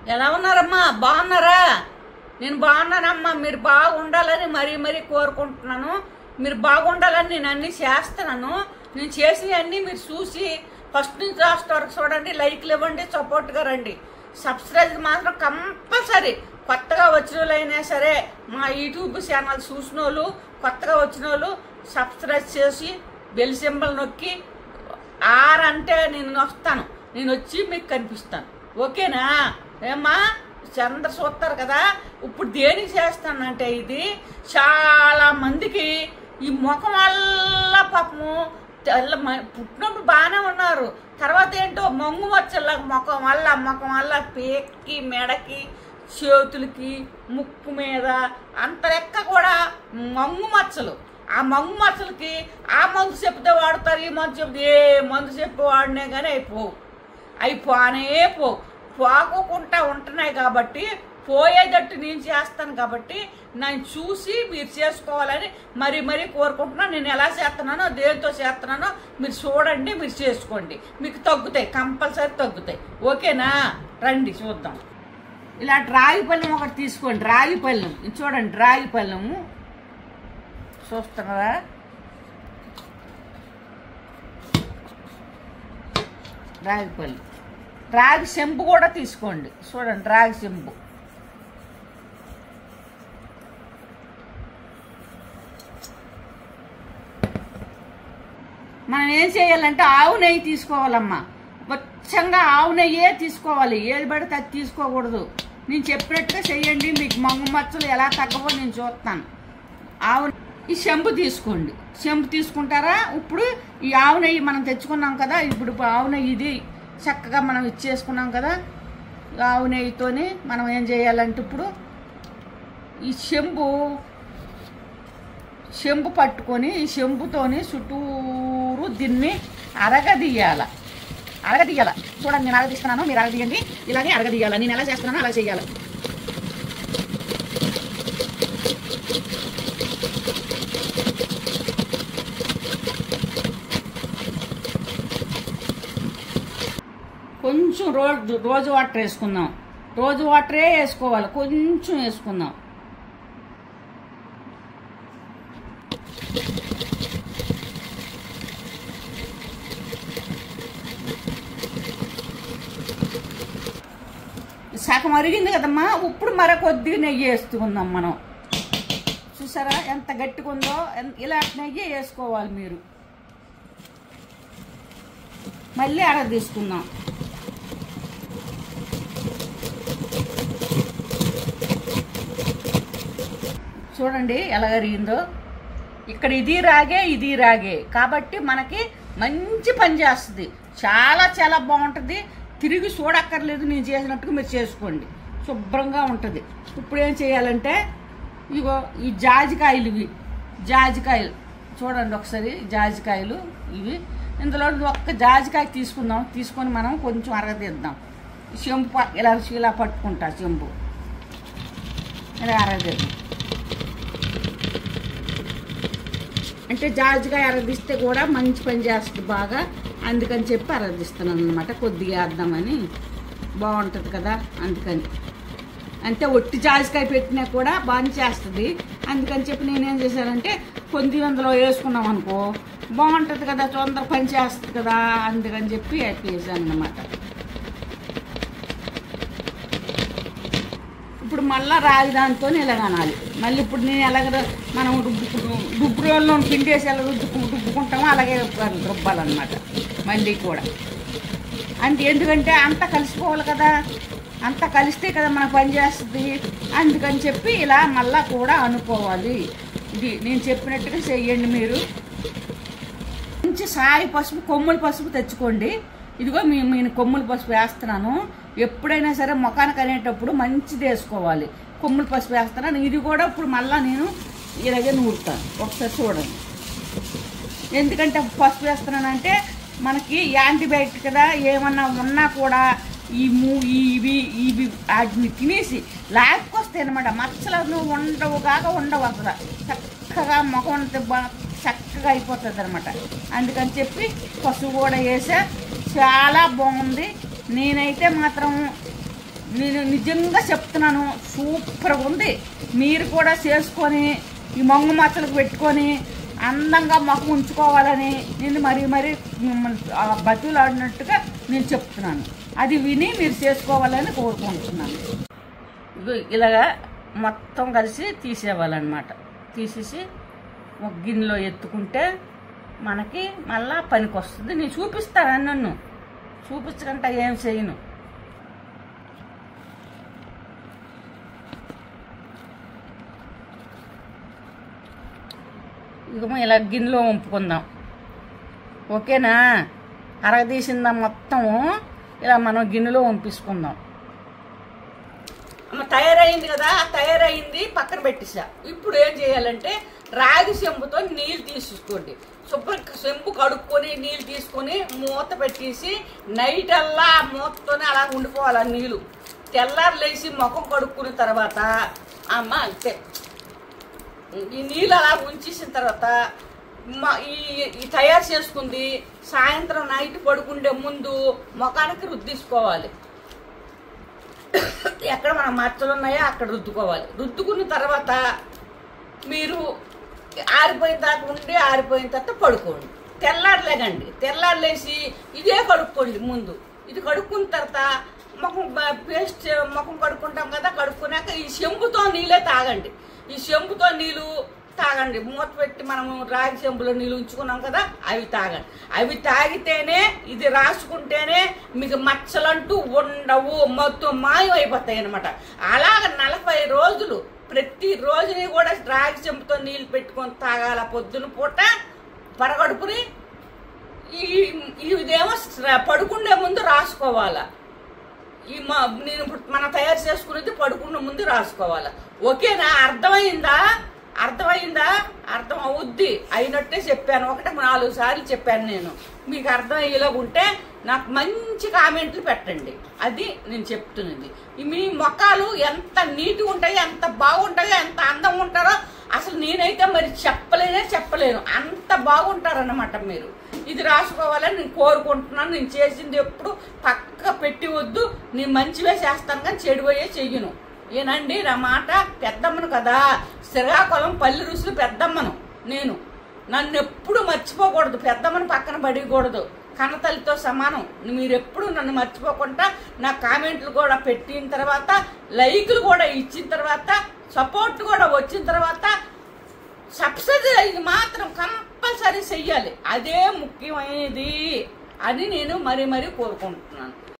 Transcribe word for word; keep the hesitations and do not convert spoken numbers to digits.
ఎలా ఉన్నారమ్మా? బాగున్నారా? నేను బాగున్నానమ్మా. మీరు బాగుండాలని మరీ మరీ కోరుకుంటున్నాను. మీరు బాగుండాలని నేను అన్నీ చేస్తున్నాను. నేను చేసినవన్నీ మీరు చూసి ఫస్ట్ నుంచి లాస్ట్ వరకు చూడండి, లైక్లు ఇవ్వండి, సపోర్ట్గా రండి. సబ్స్క్రైబ్ మాత్రం కంపల్సరీ. కొత్తగా వచ్చిన వాళ్ళు అయినా సరే మా యూట్యూబ్ ఛానల్ చూసిన వాళ్ళు, కొత్తగా వచ్చిన వాళ్ళు సబ్స్క్రైబ్ చేసి బెల్ సింబల్ నొక్కి ఆర్ అంటే నేను వస్తాను, నేను వచ్చి మీకు కనిపిస్తాను. ఓకేనా? ఏమ్మా చంద్ర చూస్తారు కదా. ఇప్పుడు దేనికి చేస్తానంటే ఇది చాలా మందికి ఈ ముఖం వల్ల పాపము తెల్ల పుట్టినప్పుడు బాగానే ఉన్నారు, తర్వాత ఏంటో మంగు మచ్చల ముఖం వల్ల ముఖం వల్ల పేక్కి మెడకి చేతులకి ముక్కు మీద అంత లెక్క కూడా మంగు మచ్చలు. ఆ మంగు మచ్చలకి ఆ మందు చెప్తే వాడతారు, ఈ మందు చెప్తే ఏ మందు చెప్పి వాడినే కానీ అయిపోవు, అయిపోనే పోవు, పోకుండా ఉంటున్నాయి. కాబట్టి పోయేటట్టు నేను చేస్తాను. కాబట్టి నేను చూసి మీరు చేసుకోవాలని మరీ మరీ కోరుకుంటున్నాను. నేను ఎలా చేస్తున్నానో దేంతో చేస్తున్నానో మీరు చూడండి, మీరు చేసుకోండి, మీకు తగ్గుతాయి, కంపల్సరీ తగ్గుతాయి. ఓకేనా? రండి చూద్దాం. ఇలా రాగి పళ్ళెం ఒకటి తీసుకోండి. రాగి పళ్ళెం చూడండి, రాగి పళ్ళెము చూస్తున్నారా? రాగి పళ్ళెం, రాగి చెంబు కూడా తీసుకోండి. చూడండి, రాగి చెంబు. మనం ఏం చేయాలంటే ఆవు నెయ్యి తీసుకోవాలమ్మా. స్వచ్ఛంగా ఆవు నెయ్యే తీసుకోవాలి, ఏది పడితే అది తీసుకోకూడదు. నేను చెప్పినట్టుగా చెయ్యండి, మీకు మంగు మచ్చలు ఎలా తగ్గవో నేను చూస్తాను. ఆవు ఈ చెంబు తీసుకోండి. చెంబు తీసుకుంటారా? ఇప్పుడు ఈ ఆవు నెయ్యి మనం తెచ్చుకున్నాం కదా, ఇప్పుడు ఆవు నెయ్యి ఇది చక్కగా మనం ఇచ్చేసుకున్నాం కదా. ఆవు నెయ్యితోని మనం ఏం చేయాలంటే ఇప్పుడు ఈ చెంబు చెంబు పట్టుకొని ఈ చెంబుతోని చుట్టూరు దీన్ని అరగదీయాల అరగదీయాల చూడండి, నేను అరగదీస్తున్నాను, మీరు అరగదీయండి. ఇలాగే అరగదీయాల. నేను ఎలా చేస్తున్నానో అలా చేయాలి. కొంచెం రోజు రోజు వాటర్ వేసుకుందాం. రోజు వాటరే వేసుకోవాలి, కొంచెం వేసుకుందాం. సగం అరిగింది కదమ్మా. ఇప్పుడు మరో కొద్దిగా నెయ్యి వేసుకుందాం మనం. చూసారా ఎంత గట్టిగా ఉందో? ఇలా నెయ్యి వేసుకోవాలి మీరు. మళ్ళీ అర తీసుకుందాం. చూడండి ఎలా అరిగిందో. ఇక్కడ ఇది రాగే, ఇది రాగే, కాబట్టి మనకి మంచి పని చేస్తుంది. చాలా చాలా బాగుంటుంది. తిరిగి చూడక్కర్లేదు, నేను చేసినట్టుగా మీరు చేసుకోండి, శుభ్రంగా ఉంటుంది. ఇప్పుడు ఏం చేయాలంటే ఇగో ఈ జాజికాయలు, ఇవి జాజికాయలు చూడండి ఒకసారి. జాజికాయలు ఇవి. ఇందులో ఒక్క జాజికాయ తీసుకుందాం. తీసుకొని మనం కొంచెం అరగదీద్దాం. చెంపు ఇలా ఇలా పట్టుకుంటా, చెంపు ఇలా అరగదీద్దాం. అంటే జాజికాయ అరగదీస్తే కూడా మంచి పని చేస్తుంది బాగా, అందుకని చెప్పి అరగదీస్తున్నాను అనమాట. కొద్దిగా వేద్దామని, బాగుంటుంది కదా అందుకని. అంటే ఒట్టి జాజికాయ పెట్టినా కూడా బాగా చేస్తుంది, అందుకని చెప్పి నేనేం చేశానంటే కొద్ది అందులో వేసుకున్నాం అనుకో బాగుంటుంది కదా, తొందర పని చేస్తుంది కదా, అందుకని చెప్పి వేసాను అన్నమాట. ఇప్పుడు మళ్ళీ రాగి దాంతో ఎలాగనాలి. మళ్ళీ ఇప్పుడు నేను ఎలాగ మనం రుబ్బు రుబ్బు రోజుల్లో పిండేసి ఎలా రుబ్బు రుబ్బుకుంటామో అలాగే రుబ్బాలన్నమాట మళ్ళీ కూడా. అంటే ఎందుకంటే అంతా కలిసిపోవాలి కదా, అంతా కలిస్తే కదా మనకు పని చేస్తుంది, అందుకని చెప్పి ఇలా మళ్ళా కూడా అనుకోవాలి. ఇది నేను చెప్పినట్టుగా చెయ్యండి మీరు. మంచి సాయి పసుపు, కొమ్ముల పసుపు తెచ్చుకోండి. ఇదిగో మీ నేను కొమ్ముల పసుపు వేస్తున్నాను. ఎప్పుడైనా సరే ముఖానికి అనేటప్పుడు మంచిది వేసుకోవాలి. కొమ్ముల పసుపు వేస్తున్నాను. ఇది కూడా ఇప్పుడు మళ్ళీ నేను ఇలాగే నూరుతాను. ఒకసారి చూడండి. ఎందుకంటే పసుపు వేస్తున్నానంటే మనకి యాంటీబయాటిక్ కదా, ఏమన్నా ఉన్నా కూడా ఈ మూ ఇవి ఇవి వాటిని తినేసి లేకపోతే అనమాట మచ్చలు ఉండవు కాక ఉండవు, అసలు చక్కగా ముఖం చక్కగా అయిపోతుంది అనమాట. అందుకని చెప్పి పసుపు కూడా వేసా, చాలా బాగుంది. నేనైతే మాత్రం నేను నిజంగా చెప్తున్నాను, సూపర్గా ఉంది. మీరు కూడా చేసుకొని ఈ మొంగు మచ్చలకు పెట్టుకొని అందంగా మొహం ఉంచుకోవాలని నేను మరీ మరీ బతులాడినట్టుగా నేను చెప్తున్నాను. అది విని మీరు చేసుకోవాలని కోరుకుంటున్నాను. ఇలాగా మొత్తం కలిసి తీసేవాలన్నమాట. తీసేసి ఒక గిన్నెలో ఎత్తుకుంటే మనకి మళ్ళా పనికి వస్తుంది. నేను చూపిస్తాను, నన్ను చూపించకుండా ఏం చేయను. ఇక ఇలా గిన్నెలో వంపుకుందాం. ఓకేనా? అరగదీసిందా మొత్తము ఇలా మనం గిన్నెలో వంపించుకుందాం. అమ్మ తయారైంది కదా, తయారైంది పక్కన పెట్టేసా. ఇప్పుడు ఏం చేయాలంటే రాగి చెంబుతో నీళ్ళు తీసుకోండి. శుభ్రం చెంబు కడుక్కొని నీళ్ళు తీసుకొని మూత పెట్టేసి నైట్ అల్లా ఆ మూతతోనే అలా ఉండిపోవాలి ఆ నీళ్ళు. తెల్లారు లేచి ముఖం కడుక్కున్న తర్వాత అమ్మ అంతే ఈ నీళ్ళు అలా ఉంచేసిన తర్వాత ఈ తయారు చేసుకుంది సాయంత్రం నైట్ పడుకుండే ముందు ముఖానికి రుద్దిసుకోవాలి. ఎక్కడ మన మచ్చలు ఉన్నాయో అక్కడ రుద్దుకోవాలి. రుద్దుకున్న తర్వాత మీరు ఆరిపోయిన దాకా ఉండి ఆరిపోయిన తర్వాత పడుకోండి. తెల్లారు లేకండి, తెల్లారు లేచి ఇదే కడుక్కోండి. ముందు ఇది కడుక్కున్న తర్వాత ముఖం పేస్ట్ ముఖం కడుక్కుంటాం కదా, కడుక్కున్నాక ఈ చెంబుతో నీళ్ళే తాగండి. ఈ చెంబుతో నీళ్ళు తాగండి. మూత పెట్టి మనము రాగి చెంబులో నీళ్ళు ఉంచుకున్నాం కదా, అవి తాగండి. అవి తాగితేనే ఇది రాసుకుంటేనే మీకు మచ్చలంటూ ఉండవు, మొత్తం మాయం అయిపోతాయి అనమాట. అలాగ నలభై రోజులు ప్రతి రోజుని కూడా రాగి చెంబుతో నీళ్ళు పెట్టుకొని తాగాల. పొద్దున పూట పరగడుపుని ఇదేమో పడుకునే ముందు రాసుకోవాలా. ఈ మా నేను ఇప్పుడు మనం తయారు చేసుకునేది పడుకున్న ముందు రాసుకోవాలా. ఓకేనా? అర్థమైందా? అర్థమైందా? అర్థం అవుద్ది. అయినట్టే చెప్పాను. ఒకటి నాలుగు సార్లు చెప్పాను నేను. మీకు అర్థమయ్యేలాగా ఉంటే నాకు మంచి కామెంట్లు పెట్టండి. అది నేను చెప్తున్నది. మీ మొక్కలు ఎంత నీట్గా ఉంటాయో, ఎంత బాగుంటాయో, ఎంత అందంగా ఉంటారో అసలు నేనైతే మరి చెప్పలేనే చెప్పలేను. అంత బాగుంటారన్నమాట మీరు. ఇది రాసుకోవాలని నేను కోరుకుంటున్నాను. నేను చేసింది ఎప్పుడు పక్క పెట్టి వద్దు. నేను మంచివే చేస్తాను కానీ చెడువయ్యే చెయ్యను. ఏనండి నా మాట? పెద్దమ్మను కదా, శ్రీకాకుళం పల్లి రుసులు పెద్దమ్మను నేను. నన్ను ఎప్పుడు మర్చిపోకూడదు, పెద్దమ్మను పక్కన పడకూడదు. కన్నతల్లితో సమానం. మీరు ఎప్పుడు నన్ను మర్చిపోకుండా నా కామెంట్లు కూడా పెట్టిన తర్వాత, లైకులు కూడా ఇచ్చిన తర్వాత, సపోర్ట్ కూడా వచ్చిన తర్వాత సబ్సిడీ మాత్రం కంపల్సరీ చెయ్యాలి. అదే ముఖ్యమైనది అని నేను మరీ మరీ కోరుకుంటున్నాను.